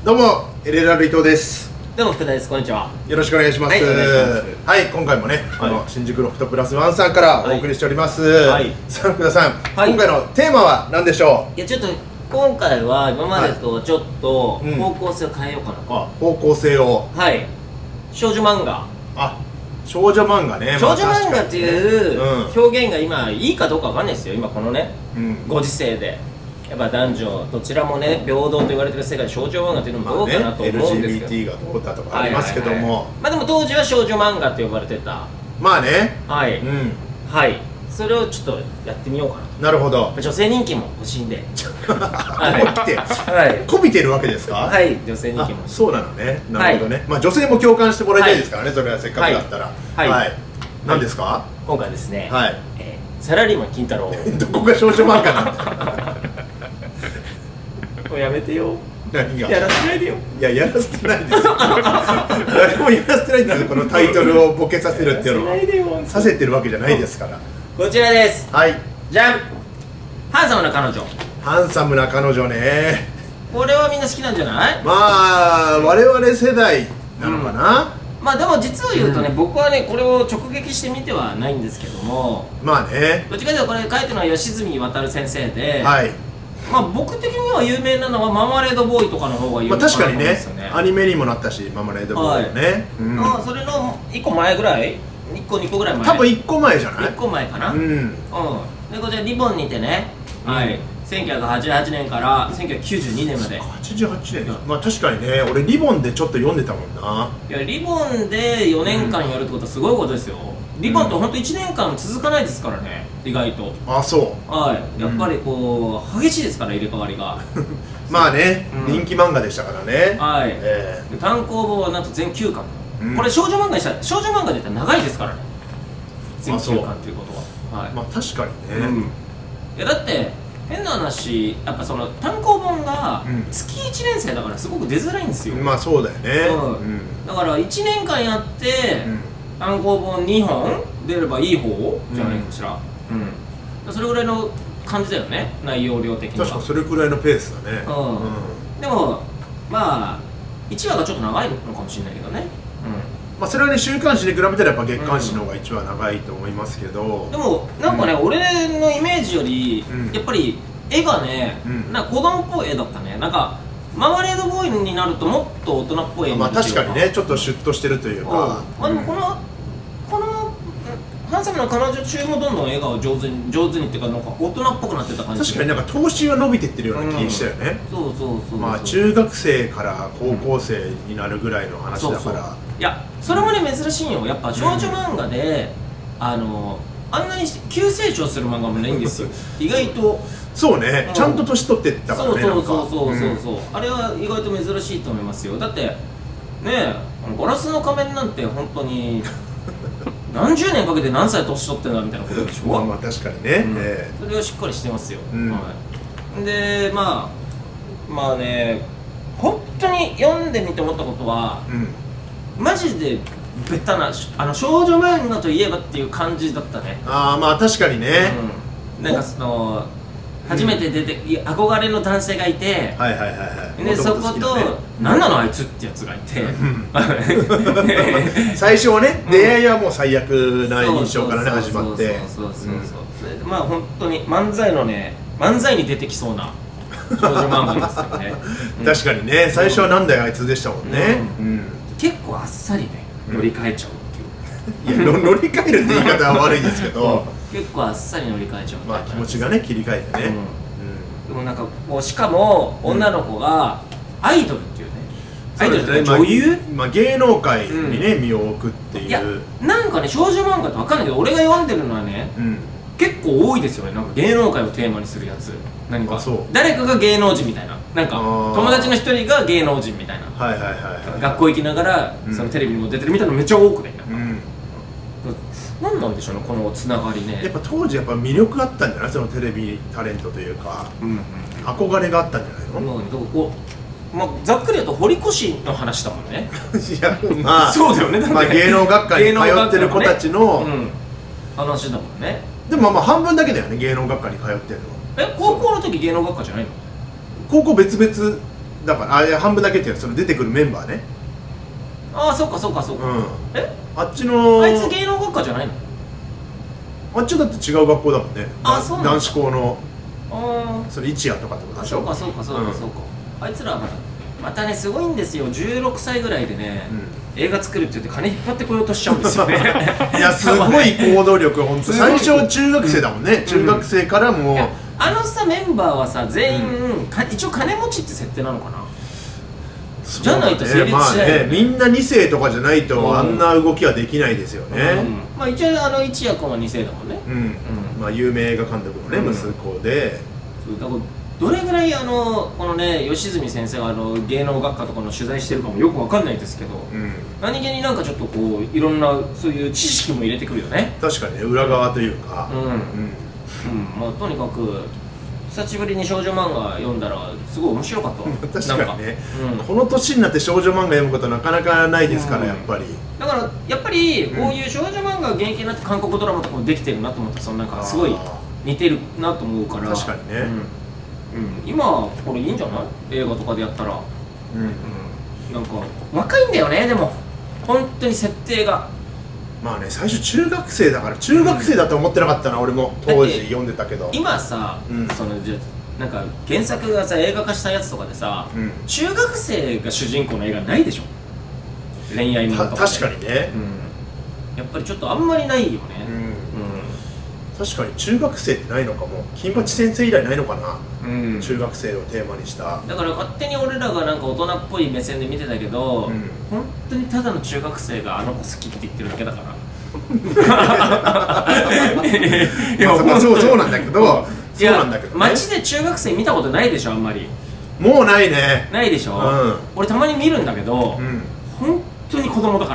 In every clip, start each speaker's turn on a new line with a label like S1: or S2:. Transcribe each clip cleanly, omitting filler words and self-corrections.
S1: どうも、LLR 伊藤です。
S2: どうも福田です。こんにちは。
S1: よろしくお願いします。
S2: はい、お願いします。
S1: はい、今回もね、新宿ロフトプラスワンさんからお送りしております。はい、さあ、福田さん、今回のテーマは何でしょう？
S2: いや、ちょっと今回は今までとちょっと方向性を変えようかなと。
S1: 方向性を。
S2: はい。少女漫画。
S1: 少女漫画ね。
S2: 少女漫画っていう表現が今いいかどうかわかんないですよ。今このね、ご時世で。やっぱ男女どちらもね平等と言われてる世界で少女漫画っていうのもどうかなと思うんですけど、
S1: LGBT がどうだとかありますけども、
S2: まあでも当時は少女漫画って呼ばれてた。
S1: まあね。
S2: はい、はい、それをちょっとやってみようかなと。
S1: なるほど。
S2: 女性人気も欲しいんで
S1: こびてるわけですか？
S2: はい、女性人気も。
S1: そうなのね。なるほどね。まあ女性も共感してもらいたいですからね、それはせっかくだったら。はい。何ですか？
S2: 今回ですね、
S1: はい、
S2: サラリーマン金太郎。
S1: どこが少女漫画なんだ。
S2: もうやめてよ。
S1: 何が？
S2: やらせないでよ。
S1: いや、やらせてないですよ。誰もやらせてないんですよ。このタイトルをボケさせるっていうのはさせてるわけじゃないですから。
S2: こちらです。
S1: はい、
S2: じゃん。ハンサムな彼女。
S1: ハンサムな彼女ね。
S2: これはみんな好きなんじゃない？
S1: まあ我々世代なのかな。
S2: まあでも実を言うとね、僕はねこれを直撃してみてはないんですけども、
S1: まあね、
S2: どっちかというとこれ書いてるのは吉住渉先生で、
S1: はい、
S2: まあ僕的には有名なのはママレードボーイとかの方が有名かなと思うんですよね。
S1: アニメにもなったし、ママレードボーイね。
S2: それの1個前ぐらい、1個2個ぐらい前、
S1: 多分1個前じゃない？
S2: 1個前かな。でこちらリボンにてね、はい、1988年から1992年まで。
S1: 88年。まあ確かにね、俺リボンでちょっと読んでたもんな。
S2: いや、リボンで4年間やるってことはすごいことですよ。リボンって本当1年間続かないですからね、意外と。
S1: あ、そう。
S2: はい、やっぱりこう激しいですから、入れ替わりが。
S1: まあね、人気漫画でしたからね。
S2: はい。単行本はなんと全9巻。これ少女漫画でしたら、少女漫画で言ったら長いですからね、全9巻っていうことは。はい。
S1: まあ確かにね。
S2: いやだって変な話、やっぱその単行本が月1年生だからすごく出づらいんですよ。
S1: まあそうだよね。
S2: だから1年間やって単行本2本出ればいい方じゃないかしら。それぐらいの感じだよね、内容量的には。
S1: 確かそれくらいのペースだね。
S2: でもまあ1話がちょっと長いのかもしれないけどね。
S1: まあそれはね、週刊誌で比べたらやっぱ月刊誌の方が1話長いと思いますけど、
S2: でもなんかね、俺のイメージよりやっぱり絵がね、なんか子供っぽい絵だったね。なんかママレードボーイになるともっと大人っぽい絵になる。
S1: まあ確かにね、ちょっとシュッとしてるというか。
S2: まあでもこのハンサムな彼女中もどんどん絵が上手にっていうか、なんか大人っぽくなってた感じ。
S1: 確かになんか頭身は伸びてってるような気したよね。まあ中学生から高校生になるぐらいの話だから。
S2: いや、それもね珍しいよ。やっぱ少女漫画であんなに急成長する漫画もないんですよ。意外と。
S1: そうね、ちゃんと年取ってったからね。
S2: そうあれは意外と珍しいと思いますよ。だってね、ガラスの仮面なんて本当に何十年かけて何歳年取ってんだみたいなことでしょ。
S1: まあ確かにね。
S2: それはしっかりしてますよ。でまあね、本当に読んでみて思ったことは、マジでベタな少女漫画といえばっていう感じだったね。
S1: ああ、まあ確かにね。
S2: なんかその初めて出て憧れの男性がいて、でそこと「何なのあいつ」ってやつがいて、
S1: 最初はね、出会いはもう最悪な印象からね始まって、
S2: まあ本当に漫才に出てきそうな少女漫画ですよね。
S1: 確かにね、最初はなんだよあいつでしたもんね。
S2: 結構あっさりね乗り換えちゃうっていう。
S1: いや、乗り換えるって言い方は悪いですけど、
S2: 結構あっさり乗り換えちゃう。
S1: まあ気持ちがね切り替えてね。
S2: でもなんかこう、しかも女の子がアイドルっていうね、アイドルって女優、
S1: まあ芸能界にね身を置くっていう。
S2: いや、なんかね少女漫画って分かんないけど、俺が読んでるのはね結構多いですよね。なんか芸能界をテーマにするやつ、何か誰かが芸能人みたいな、なんか友達の一人が芸能人みたいな、学校行きながらそのテレビにも出てるみたいなのめっちゃ多くね。何なんでしょうね、このつながりね。
S1: やっぱ当時やっぱ魅力あったんじゃない？そのテレビタレントというか、憧れがあったんじゃないの？
S2: まあざっくり言うと堀越の話だもんね。
S1: いや、まあ
S2: そうだよね。
S1: まあ芸能学科に通ってる子たちの
S2: 話だもんね。
S1: でもまあ半分だけだよね、芸能学科に通ってるのは。
S2: 高校の時芸能学科じゃないの？
S1: 高校別々 だからいや半分だけっていうのはその出てくるメンバーね。
S2: ああ、そうかそうかそうか。
S1: あっちの
S2: あいつ芸能学科じゃないの？
S1: あっちだって違う学校だもんね。
S2: そうなんだ。
S1: 男子校のそれ一夜とかってことでしょ。
S2: そうかそうかそうかそうか。あいつらはまたねすごいんですよ。16歳ぐらいでね、映画作るって言って金引っ張ってこようとしちゃうんですよね。
S1: いやすごい行動力本当。最初中学生だもんね。中学生からもう
S2: あのさメンバーはさ全員一応金持ちって設定なのかな。じゃないと成立しないよね。
S1: みんな2世とかじゃないとあんな動きはできないですよね。
S2: まあ一応一夜君は2世だもんね。
S1: まあ有名映画監督のね息子で。
S2: だからどれぐらいこのね吉住先生が芸能学科とかの取材してるかもよくわかんないですけど、何気になんかちょっとこういろんなそういう知識も入れてくるよね。
S1: 確かにね、裏側というか。
S2: まあとにかく久しぶりに少女漫画読んだらすごい面白かったわ。
S1: 確かにね、この年になって少女漫画読むことなかなかないですから、やっぱり
S2: だからやっぱりこういう少女漫画が現役になって韓国ドラマとかもできてるなと思って、そのなんかすごい似てるなと思うから。
S1: 確かにね、
S2: 今これいいんじゃない？映画とかでやったら。なんか若いんだよね、でも本当に設定が。
S1: まあね、最初中学生だから中学生だと思ってなかったな、俺も当時読んでたけど。
S2: 今さ、そのなんか原作がさ映画化したやつとかでさ、中学生が主人公の映画ないでしょ、恋愛ものとかで。
S1: 確かにね、
S2: やっぱりちょっとあんまりないよね。
S1: 確かに中学生ってないのかも。金八先生以来ないのかな、中学生をテーマにした。だ
S2: から勝手に俺らがなんか大人っぽい目線で見てたけど、本当にただの中学生があの子好きって言ってるだけだから。
S1: いやそうなんだけど、そうなんだけどね。
S2: 街で中学生見たことないでしょ、あんまり。
S1: もうないね。
S2: ないでしょ。俺たまに見るんだけど、本当に子供だから。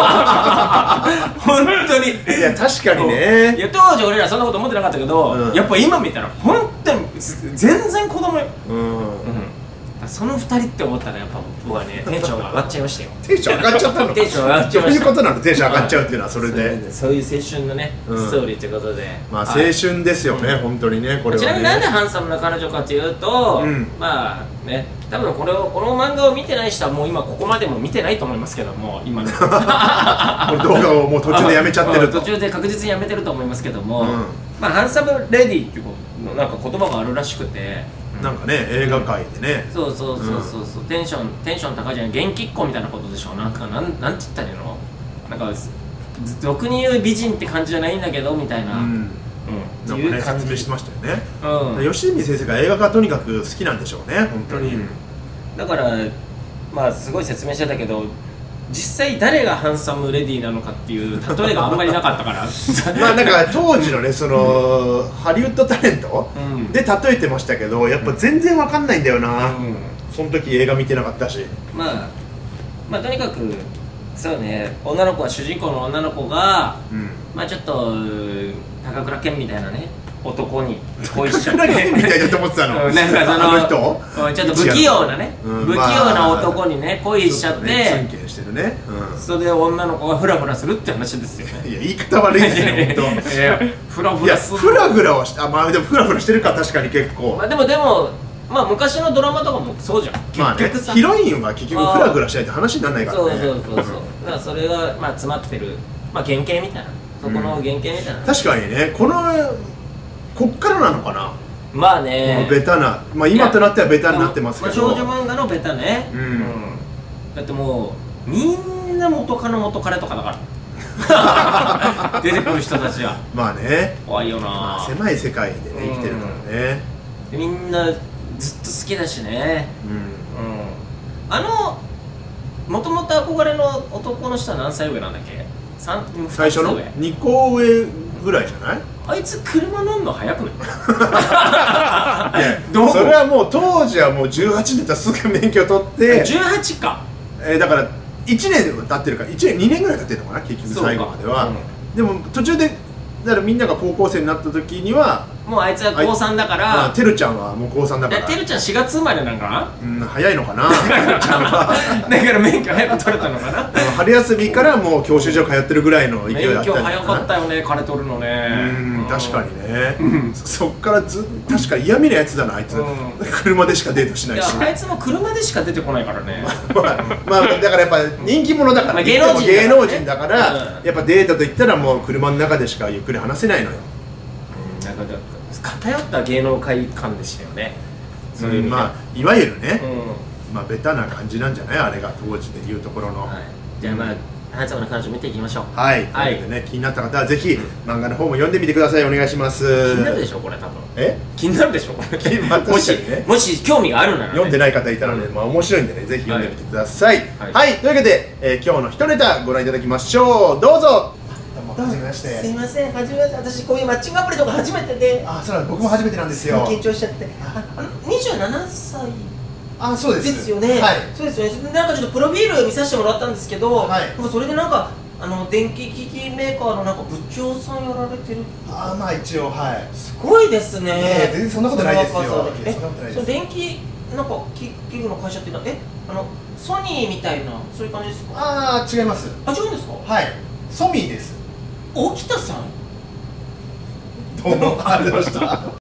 S2: 本当に。
S1: いや確かにね。
S2: いや当時俺らそんなこと思ってなかったけど、やっぱ今見たら本当に全然子供よ。その2人って思ったらやっぱ僕はねテンションが上がっちゃいましたよ。
S1: テンション上がっちゃったの？
S2: テンション上がっちゃいました。
S1: どういうことなの？テンション上がっちゃうっていうのはそれで。
S2: そういう青春のねストーリーということで。
S1: まあ青春ですよね、本当にねこれはね。
S2: ちなみになんでハンサムな彼女かというと、まあね多分この漫画を見てない人はもう今ここまでも見てないと思いますけども、今の動
S1: 画をもう途中でやめちゃってると。
S2: 途中で確実にやめてると思いますけども、まあハンサムレディっていうなんか言葉があるらしくて。
S1: なんかね映画界でね、
S2: そうテンション高いじゃん、元気っ子みたいなことでしょ。なんて言ったらいいの、なんか俗に言う美人って感じじゃないんだけどみたいな、
S1: なんかね説明してましたよね。吉見先生が映画がとにかく好きなんでしょうね、本当に。
S2: だからまあすごい説明してたけど、実際誰がハンサムレディーなのかっていう例えがあんまりなかったから。
S1: まあなんか当時のねそのハリウッドタレントで例えてましたけど、やっぱ全然わかんないんだよな。その時映画見てなかったし。ま
S2: あとにかくそうね、女の子は主人公の女の子がまあちょっと高倉健みたいなね男に恋しちゃって。
S1: みたいだと思ってたの。
S2: なんかその人ちょっと不器用なね、不器用な男にね恋しちゃって、それで女の子がフラフラするって話ですよね。
S1: いや言い方悪いですよ本当。
S2: フラフラする。
S1: フラフラはして、まあでもフラフラしてるか確かに結構。
S2: でもまあ昔のドラマとかもそうじゃん。
S1: まあね、ヒロインは結局フラフラしないと話にならないからね。
S2: そうだからそれがまあ詰まってるまあ原型みたいな、そこの原型みたいな。
S1: 確かにね、こっからなのかな。
S2: まあね、
S1: ベタな、まあ今となってはベタになってますけど、
S2: 少女漫画のベタね。だってもうみんな元カノ元カレとかだから出てくる人たちは。まあね、怖いよな。
S1: 狭い世界でね生きてるからね。
S2: みんなずっと好きだしね。もともと憧れの男の人は何歳上なんだっけ？
S1: 最初の2個上ぐらいじゃない？
S2: あいつ車乗んの早くない？
S1: それはもう当時はもう18年たらすぐ免許取って。
S2: 18か。
S1: だから1年経ってるから、1年2年ぐらい経ってるのかな結局最後までは。でも途中でだからみんなが高校生になった時には
S2: もうあいつは高3だから。
S1: てるちゃんはもう高3だから。
S2: てるちゃん4月生まれなんかな。
S1: 早いのかな。だか
S2: ら免許早く取れたのかな。
S1: 春休みからもう教習所通ってるぐらいの勢いだったん
S2: 勉強早かったよね、金取るのね。
S1: 確かにね。そっから確か嫌味なやつだなあいつ。車でしかデートしないし。
S2: あいつも車でしか出てこないからね。
S1: まあだからやっぱ人気者だから、芸能人だからやっぱデートと言ったらもう車の中でしかゆっくり話せないのよ。
S2: なんか偏った芸能界観でしたよね。そういう
S1: まあいわゆるね、まあベタな感じなんじゃない、あれが当時でいうところの。
S2: じゃあまあ花束の彼女見ていきましょう。
S1: はい。ということでね、気になった方はぜひ漫画の方も読んでみてください。お願いします。
S2: 気になるでしょこれ多分。気になるでしょこれ。もし興味があるなら。
S1: 読んでない方いたらね、まあ面白いんでね、ぜひ読んでみてください。はい。というわけで今日の一ネタご覧いただきましょう。どうぞ。はじめまして。
S3: すいません、はじめまして。私こういうマッチングアプリとか初めてで。
S1: あ、そうなんです。僕も初めてなんですよ。
S3: 緊張しちゃって。27歳。
S1: あ、そうです。
S3: ですよね。はい。そうですよね。なんかちょっとプロフィール見させてもらったんですけど、それでなんか電気機器メーカーのなんか部長さんやられてる。
S1: あ、まあ一応はい。
S3: すごいですね。
S1: 全然そんなことないですよ。
S3: その電気なんか器具の会社っていうのはソニーみたいなそういう感じですか？
S1: ああ、違います。
S3: あ、違うんですか？
S1: はい。ソミーです。
S3: 沖田さん。
S1: どうもありがとうございました。